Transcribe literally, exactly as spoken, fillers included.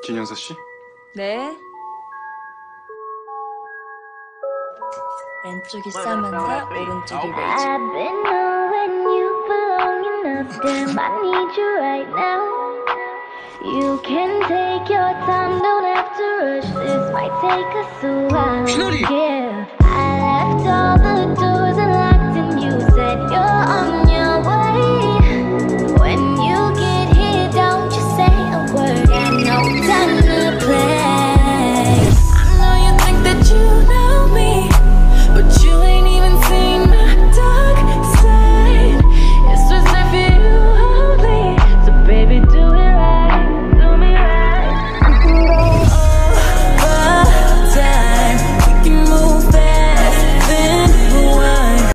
진영서 씨? 네. 왼쪽이 사만다, 오른쪽이 레이지. I've been knowing you for long enough. Damn, I need you right now. You can take your time, don't have to rush. This might take us a while. Shin-hari! Yeah, I left all the doors